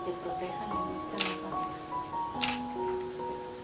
te protejan en esta nueva vida. Jesús.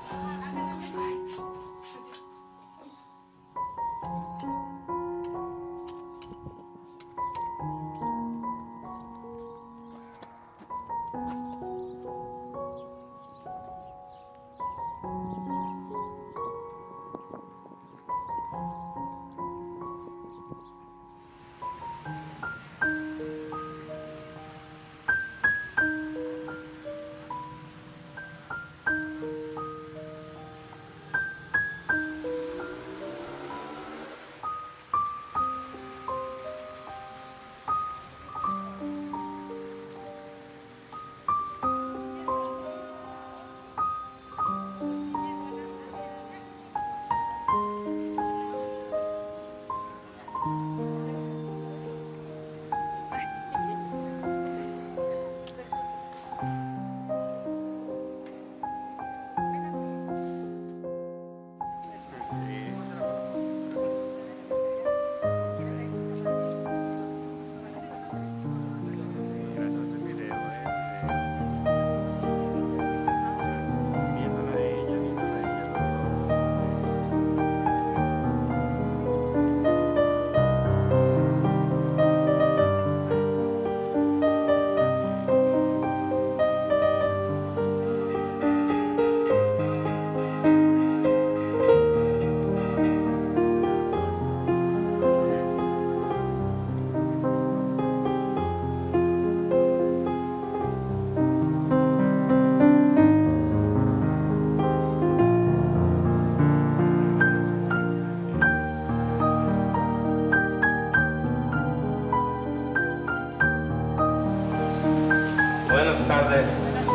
Buenas tardes.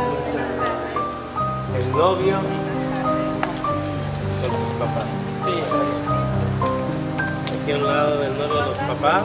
El novio con tus papás. Sí, aquí a un lado del novio de los papás.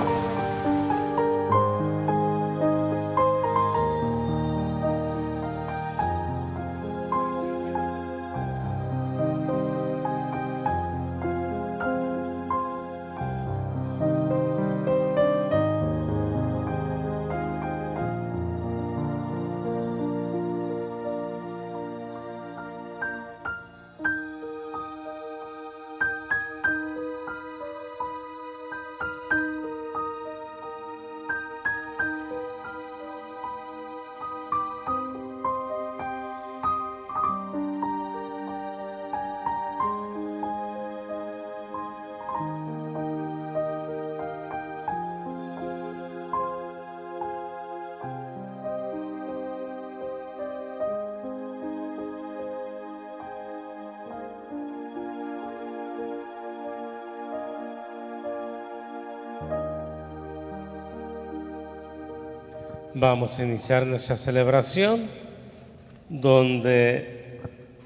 Vamos a iniciar nuestra celebración donde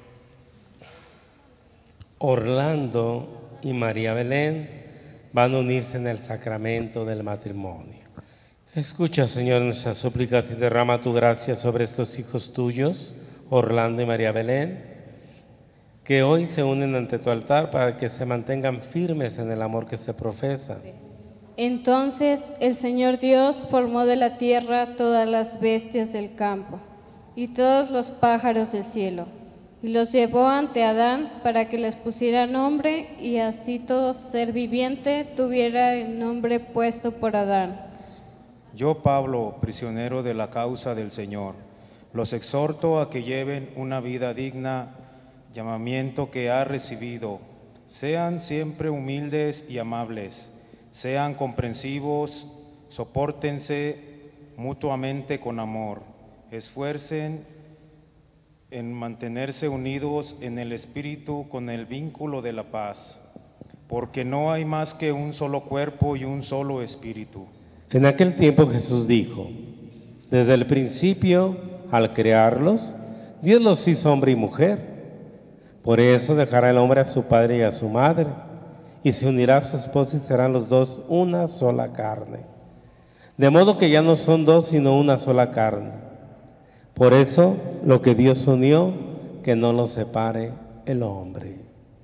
Orlando y María Belén van a unirse en el sacramento del matrimonio. Escucha, Señor, nuestras súplicas y derrama tu gracia sobre estos hijos tuyos, Orlando y María Belén, que hoy se unen ante tu altar para que se mantengan firmes en el amor que se profesa. Entonces el Señor Dios formó de la tierra todas las bestias del campo y todos los pájaros del cielo, y los llevó ante Adán para que les pusiera nombre, y así todo ser viviente tuviera el nombre puesto por Adán. Yo, Pablo, prisionero de la causa del Señor, los exhorto a que lleven una vida digna, llamamiento que ha recibido. Sean siempre humildes y amables. Sean comprensivos, sopórtense mutuamente con amor, esfuercen en mantenerse unidos en el Espíritu con el vínculo de la paz, porque no hay más que un solo cuerpo y un solo Espíritu. En aquel tiempo Jesús dijo: desde el principio, al crearlos, Dios los hizo hombre y mujer. Por eso dejará el hombre a su padre y a su madre, y se unirá a su esposa y serán los dos una sola carne. De modo que ya no son dos, sino una sola carne. Por eso, lo que Dios unió, que no lo separe el hombre.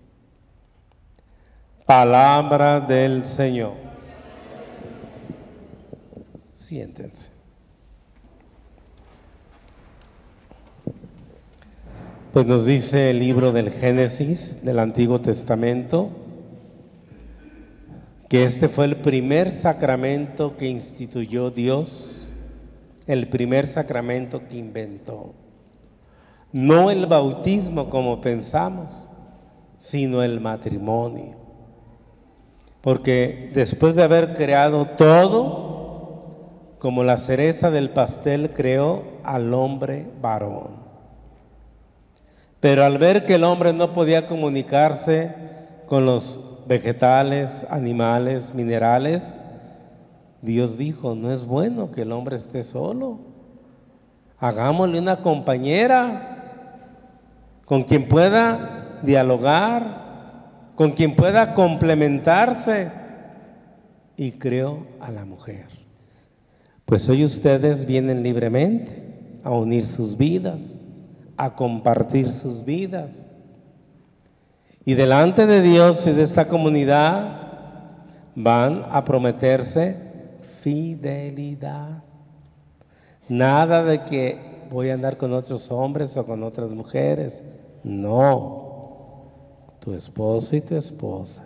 Palabra del Señor. Siéntense. Pues nos dice el libro del Génesis del Antiguo Testamento que este fue el primer sacramento que instituyó Dios, el primer sacramento que inventó. No el bautismo como pensamos, sino el matrimonio. Porque después de haber creado todo, como la cereza del pastel, creó al hombre varón. Pero al ver que el hombre no podía comunicarse con los vegetales, animales, minerales, Dios dijo, no es bueno que el hombre esté solo. Hagámosle una compañera con quien pueda dialogar, con quien pueda complementarse. Y creó a la mujer. Pues hoy ustedes vienen libremente a unir sus vidas, a compartir sus vidas. Y delante de Dios y de esta comunidad van a prometerse fidelidad. Nada de que voy a andar con otros hombres o con otras mujeres. No, tu esposo y tu esposa.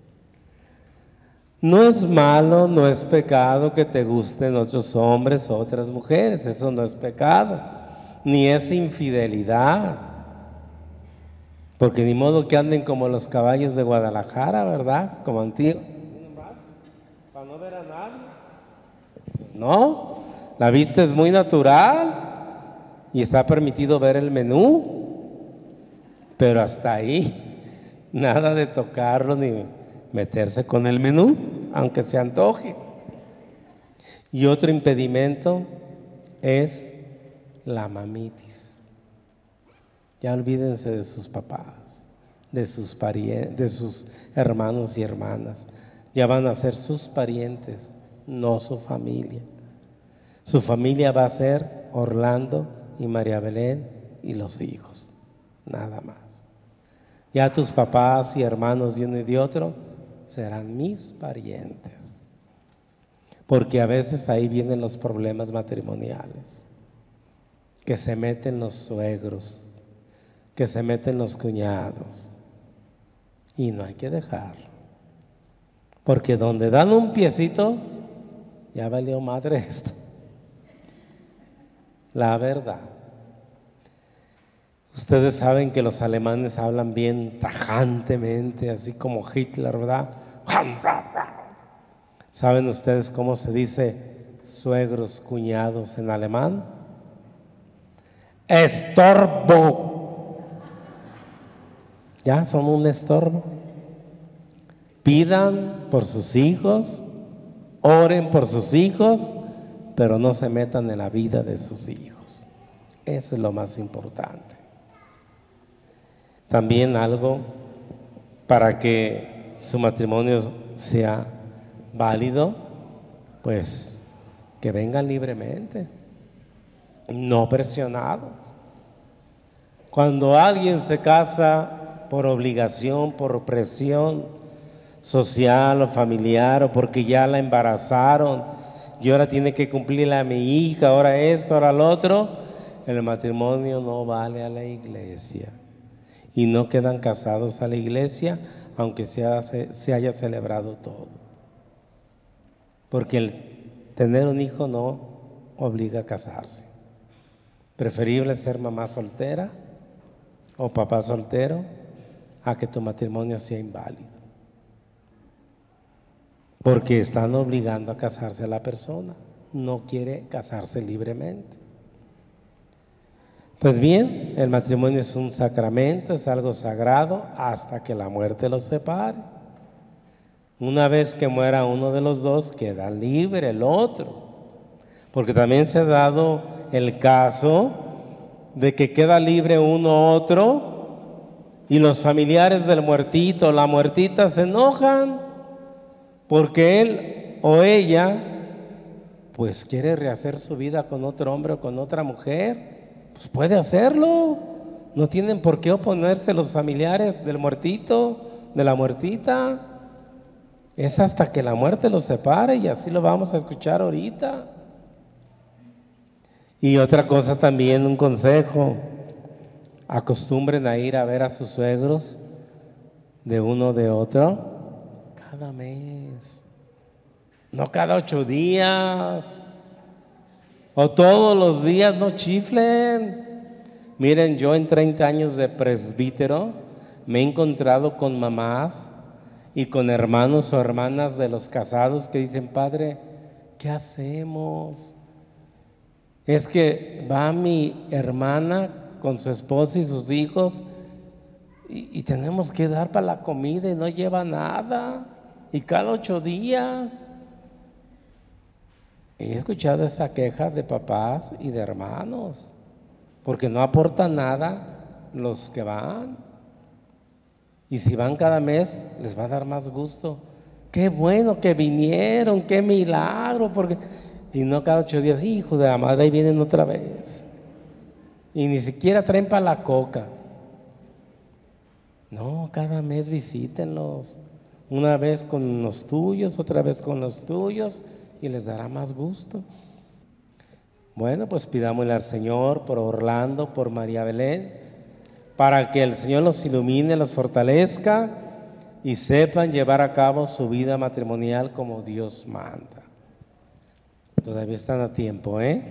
No es malo, no es pecado que te gusten otros hombres o otras mujeres. Eso no es pecado, ni es infidelidad. Porque ni modo que anden como los caballos de Guadalajara, ¿verdad? Como antiguos. Para no ver a nadie. Pues no, la vista es muy natural y está permitido ver el menú, pero hasta ahí, nada de tocarlo ni meterse con el menú, aunque se antoje. Y otro impedimento es la mamitis. Ya olvídense de sus papás, de sus parientes, de sus hermanos y hermanas. Ya van a ser sus parientes, no su familia. Su familia va a ser Orlando y María Belén y los hijos, nada más. Ya tus papás y hermanos de uno y de otro serán mis parientes. Porque a veces ahí vienen los problemas matrimoniales, que se meten los suegros, que se meten los cuñados, y no hay que dejarlo, porque donde dan un piecito, ya valió madre esto, la verdad. Ustedes saben que los alemanes hablan bien tajantemente, así como Hitler, ¿verdad? ¿Saben ustedes cómo se dice suegros, cuñados en alemán? Estorbo. Ya son un estorbo. Pidan por sus hijos, oren por sus hijos, pero no se metan en la vida de sus hijos. Eso es lo más importante. También algo para que su matrimonio sea válido, pues que vengan libremente, no presionados. Cuando alguien se casa por obligación, por presión social o familiar, o porque ya la embarazaron y ahora tiene que cumplirle a mi hija, ahora esto, ahora lo otro, el matrimonio no vale a la iglesia. Y no quedan casados a la iglesia, aunque se haya celebrado todo. Porque el tener un hijo no obliga a casarse. Preferible ser mamá soltera o papá soltero a que tu matrimonio sea inválido. Porque están obligando a casarse a la persona, no quiere casarse libremente. Pues bien, el matrimonio es un sacramento, es algo sagrado hasta que la muerte los separe. Una vez que muera uno de los dos, queda libre el otro. Porque también se ha dado el caso de que queda libre uno otro y los familiares del muertito, la muertita, se enojan porque él o ella pues quiere rehacer su vida con otro hombre o con otra mujer. Pues puede hacerlo, no tienen por qué oponerse los familiares del muertito, de la muertita. Es hasta que la muerte los separe, y así lo vamos a escuchar ahorita. Y otra cosa también, un consejo: acostumbren a ir a ver a sus suegros de uno de otro cada mes, no cada 8 días o todos los días, no chiflen. Miren, yo en 30 años de presbítero me he encontrado con mamás y con hermanos o hermanas de los casados que dicen: padre, ¿qué hacemos? Es que va mi hermana con su esposo y sus hijos y tenemos que dar para la comida y no lleva nada, y cada 8 días. He escuchado esa queja de papás y de hermanos, porque no aportan nada los que van. Y si van cada mes, les va a dar más gusto. Qué bueno que vinieron, qué milagro, porque... Y no cada 8 días, hijos de la madre, ahí vienen otra vez. Y ni siquiera traen para la coca. No, cada mes visítenlos. Una vez con los tuyos, otra vez con los tuyos, y les dará más gusto. Bueno, pues pidámosle al Señor por Orlando, por María Belén, para que el Señor los ilumine, los fortalezca y sepan llevar a cabo su vida matrimonial como Dios manda. Todavía están a tiempo, ¿eh?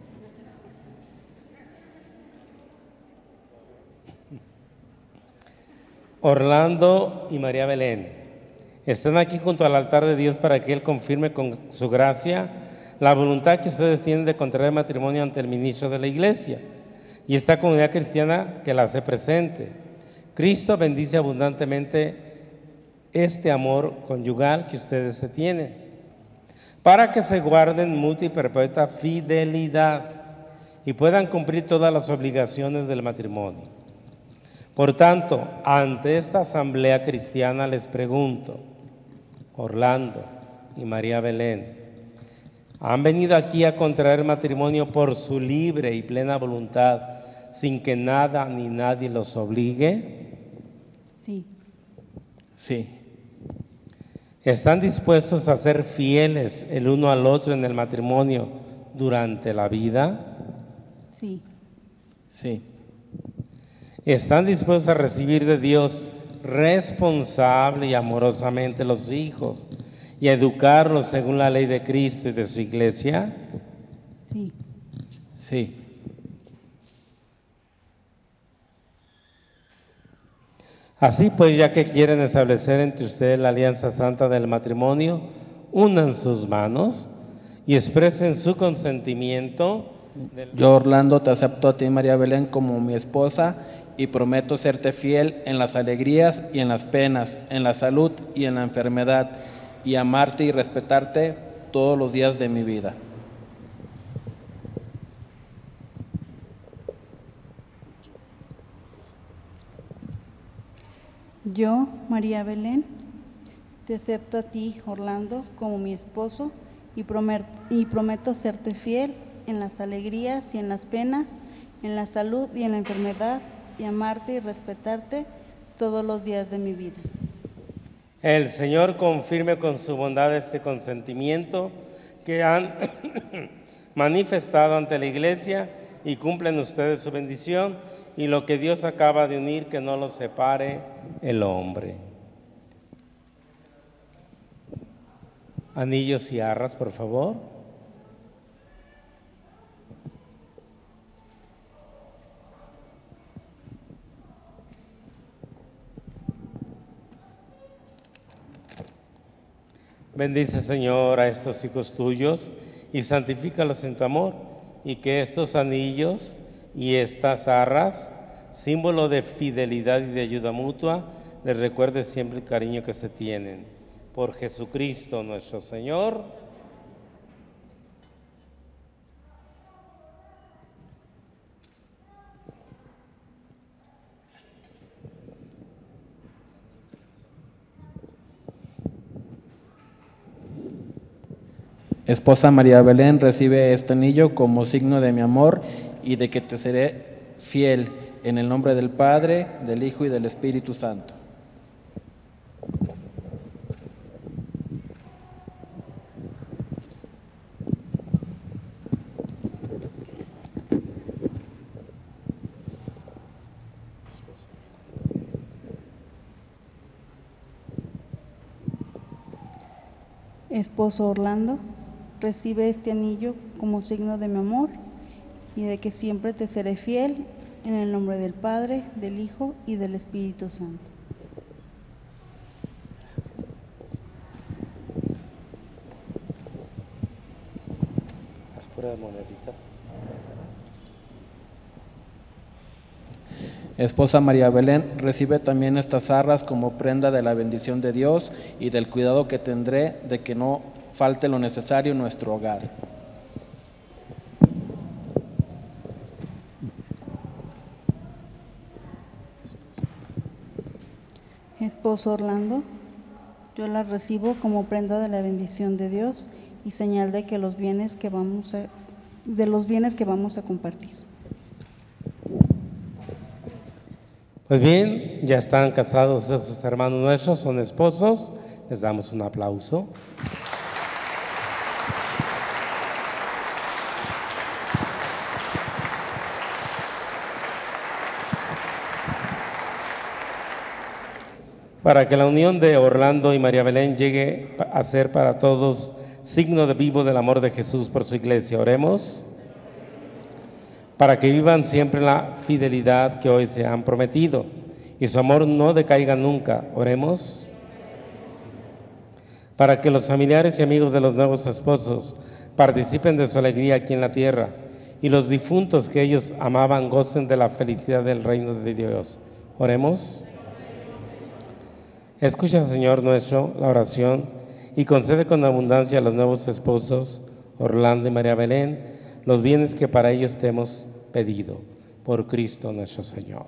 Orlando y María Belén están aquí junto al altar de Dios para que Él confirme con su gracia la voluntad que ustedes tienen de contraer matrimonio ante el ministro de la Iglesia y esta comunidad cristiana que la hace presente. Cristo bendice abundantemente este amor conyugal que ustedes se tienen, para que se guarden mutua y perpetua fidelidad y puedan cumplir todas las obligaciones del matrimonio. Por tanto, ante esta asamblea cristiana les pregunto: Orlando y María Belén, ¿han venido aquí a contraer matrimonio por su libre y plena voluntad, sin que nada ni nadie los obligue? Sí. Sí. ¿Están dispuestos a ser fieles el uno al otro en el matrimonio durante la vida? Sí. Sí. ¿Están dispuestos a recibir de Dios responsable y amorosamente los hijos y a educarlos según la ley de Cristo y de su Iglesia? Sí. Sí. Así pues, ya que quieren establecer entre ustedes la alianza santa del matrimonio, unan sus manos y expresen su consentimiento. Yo, Orlando, te acepto a ti, María Belén, como mi esposa y prometo serte fiel en las alegrías y en las penas, en la salud y en la enfermedad, y amarte y respetarte todos los días de mi vida. Yo, María Belén, te acepto a ti, Orlando, como mi esposo y prometo serte fiel en las alegrías y en las penas, en la salud y en la enfermedad, y amarte y respetarte todos los días de mi vida. El Señor confirme con su bondad este consentimiento que han manifestado ante la Iglesia y cumplen ustedes su bendición, y lo que Dios acaba de unir, que no lo separe el hombre. Anillos y arras, por favor. Bendice, Señor, a estos hijos tuyos y santifícalos en tu amor, y que estos anillos y estas arras, símbolo de fidelidad y de ayuda mutua, les recuerde siempre el cariño que se tienen. Por Jesucristo nuestro Señor. Esposa María Belén, recibe este anillo como signo de mi amor y de que te seré fiel, en el nombre del Padre, del Hijo y del Espíritu Santo. Esposo Orlando, recibe este anillo como signo de mi amor y de que siempre te seré fiel, en el nombre del Padre, del Hijo y del Espíritu Santo. Las puras moneditas. Esposa María Belén, recibe también estas arras como prenda de la bendición de Dios y del cuidado que tendré de que no falte lo necesario en nuestro hogar. Esposo Orlando, yo las recibo como prenda de la bendición de Dios y señal de que los bienes que vamos a compartir. Pues bien, ya están casados esos hermanos nuestros, son esposos. Les damos un aplauso. Para que la unión de Orlando y María Belén llegue a ser para todos signo de vivo del amor de Jesús por su iglesia, oremos. Para que vivan siempre la fidelidad que hoy se han prometido y su amor no decaiga nunca, oremos. Para que los familiares y amigos de los nuevos esposos participen de su alegría aquí en la tierra y los difuntos que ellos amaban gocen de la felicidad del reino de Dios, oremos. Escucha, Señor nuestro, la oración y concede con abundancia a los nuevos esposos, Orlando y María Belén, los bienes que para ellos te hemos pedido, por Cristo nuestro Señor.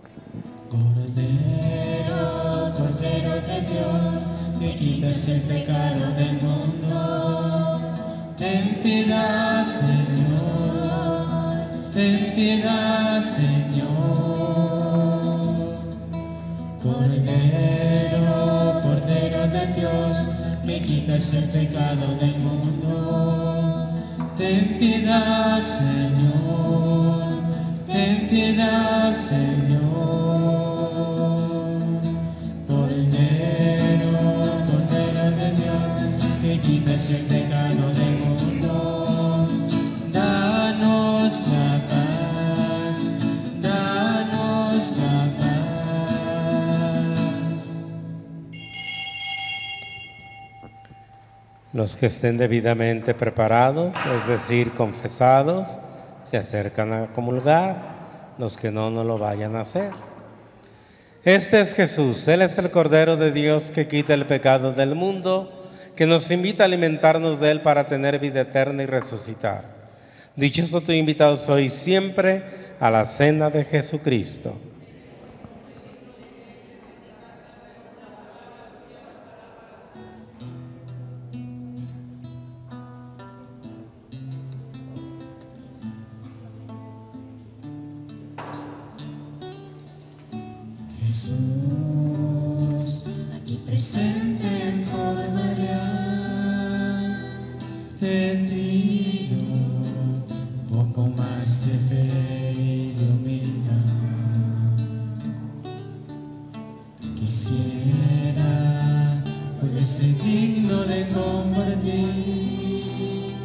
Cordero, Cordero de Dios, que quitas el pecado del mundo, ten piedad, Señor, ten piedad, Señor. Cordero, Cordero de Dios, que quitas el pecado del mundo, ten piedad, Señor, ten piedad, Señor. Cordero, Cordero de Dios, que quitas el pecado del mundo, danos la paz, danos la paz. Los que estén debidamente preparados, es decir, confesados, se acercan a comulgar. Los que no lo vayan a hacer. Este es Jesús, Él es el Cordero de Dios que quita el pecado del mundo, que nos invita a alimentarnos de Él para tener vida eterna y resucitar. Dichoso tu invitado soy siempre a la cena de Jesucristo. Jesús, aquí presente en forma real, te pido un poco más de fe y de humildad. Quisiera poder ser digno de compartir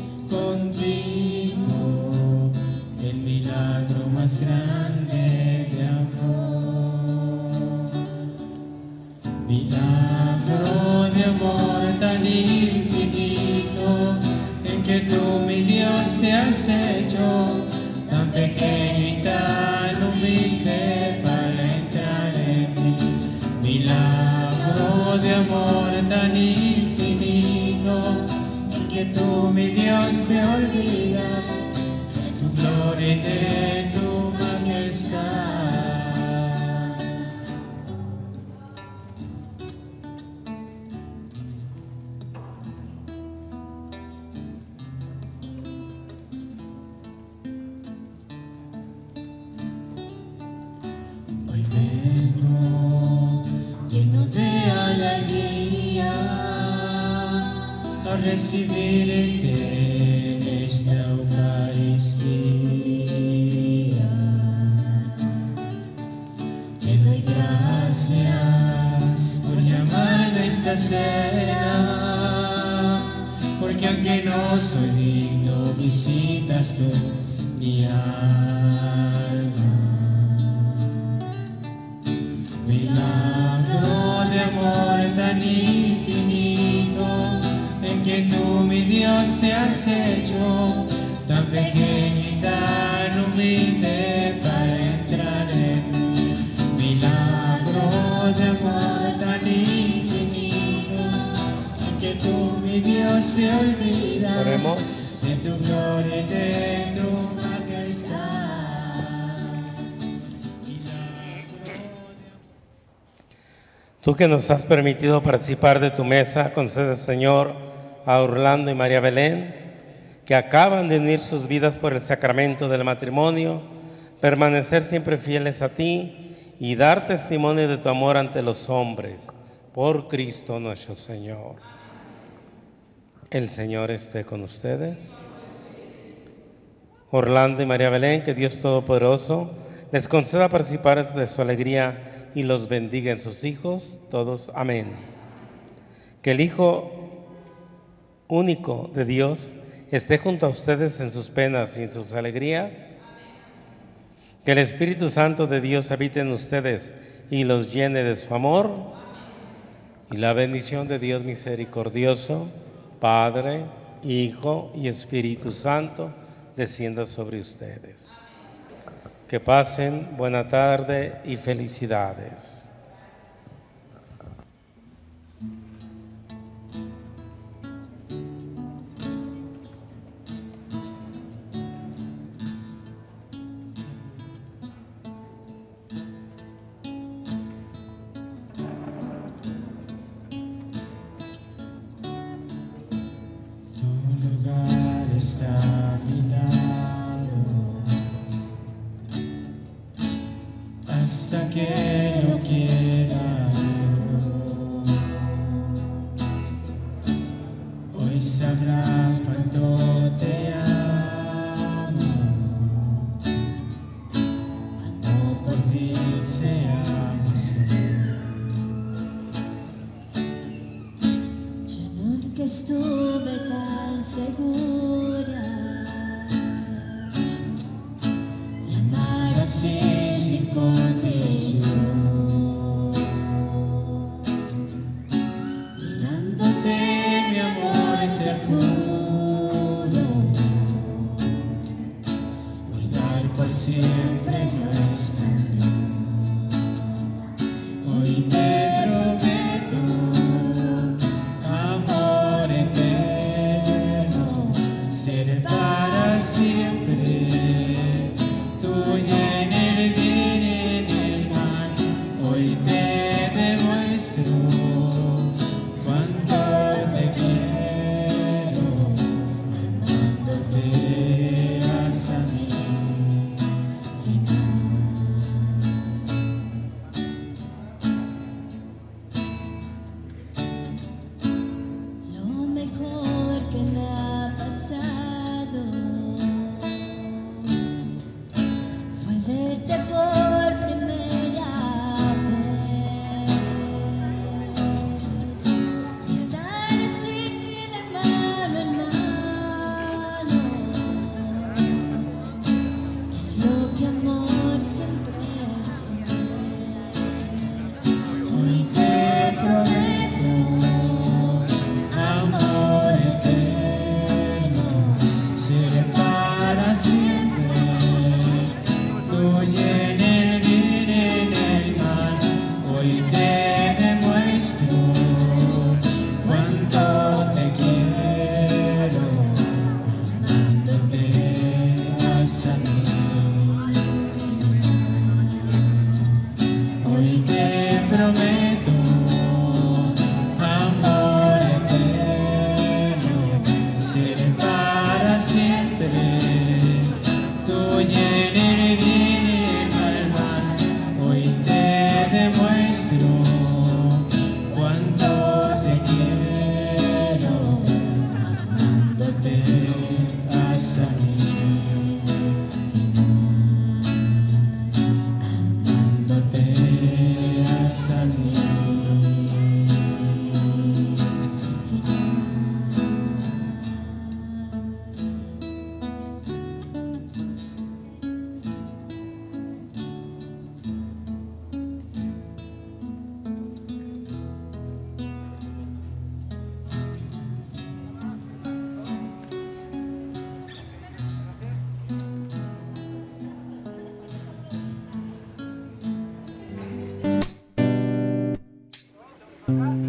contigo el milagro más grande de amor. Milagro de amor tan infinito, en que tú, mi Dios, te has hecho tan pequeño y tan humilde para entrar en mí. Milagro de amor tan infinito, en que tú, mi Dios, te olvidas de tu gloria y de tu majestad. Hoy vengo lleno de alegría a recibirte en esta Eucaristía. Gracias por llamarme a esta cena, porque aunque no soy digno, visitas tú mi alma. Milagro de amor tan infinito, en que tú, mi Dios, te has hecho tan pequeño y tan humilde para entrar en mí. Milagro de amor tan infinito, en que tú, mi Dios, te olvidas. Oremos. De tu gloria y de tu majestad. Tú que nos has permitido participar de tu mesa, concede, Señor, a Orlando y María Belén, que acaban de unir sus vidas por el sacramento del matrimonio, permanecer siempre fieles a ti y dar testimonio de tu amor ante los hombres, por Cristo nuestro Señor. El Señor esté con ustedes. Orlando y María Belén, que Dios Todopoderoso les conceda participar de su alegría y los bendiga en sus hijos, todos. Amén. Que el Hijo único de Dios esté junto a ustedes en sus penas y en sus alegrías. Que el Espíritu Santo de Dios habite en ustedes y los llene de su amor. Y la bendición de Dios misericordioso, Padre, Hijo y Espíritu Santo, descienda sobre ustedes. Que pasen buena tarde y felicidades. Tu lugar está a mi lado, hasta que lo quiera Dios. Hoy sabrá cuánto te amo, cuando por fin seamos dos. Yo nunca estuve tan segura de amar así sin condición. Mirándote, mi amor, te juro cuidar por siempre nuestra unión. Hoy te prometo amor eterno, ser para siempre tuya en el bien y en el mal. Hoy te demuestro cuánto te quiero, amándote hasta mi final. Lo mejor que me ha pasado fue verte por primera vez y estar así de mano en mano. Es lo que amor siempre es. Hoy te prometo amor eterno, ser para siempre tuya en el bien y en el mal. Hoy te demuestro cuánto te quiero, amándote hasta mi final. Hoy te prometo amor eterno, ser para siempre tuya en el bien y en el mal. Hoy te demuestro cuánto te quiero, amándote hasta mi final. Amándote hasta Amén.